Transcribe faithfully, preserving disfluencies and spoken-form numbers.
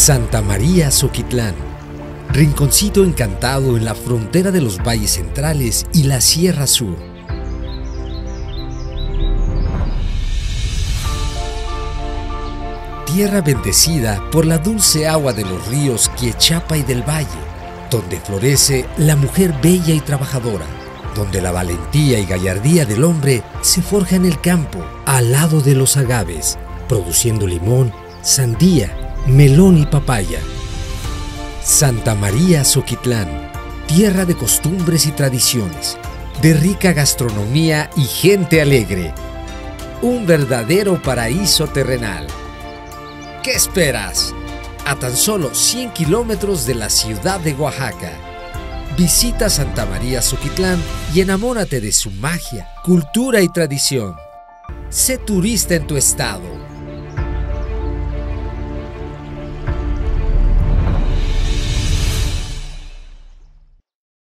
Santa María Zoquitlán, rinconcito encantado en la frontera de los valles centrales y la Sierra Sur. Tierra bendecida por la dulce agua de los ríos Quiechapa y del Valle, donde florece la mujer bella y trabajadora, donde la valentía y gallardía del hombre se forja en el campo, al lado de los agaves, produciendo limón, sandía, melón y papaya. Santa María Zoquitlán, tierra de costumbres y tradiciones, de rica gastronomía y gente alegre. Un verdadero paraíso terrenal. ¿Qué esperas? A tan solo cien kilómetros de la ciudad de Oaxaca. Visita Santa María Zoquitlán y enamórate de su magia, cultura y tradición. Sé turista en tu estado.